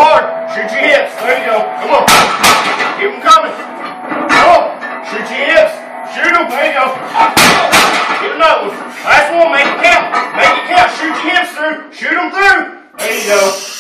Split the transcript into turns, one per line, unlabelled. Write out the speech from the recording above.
hard. Shoot your hips. There you go. Come on. Keep them coming. Come on. Shoot your hips. Shoot them. There you go. Get another one. Last one. Make it count. Make it count. Shoot your hips through. Shoot them through. There you go.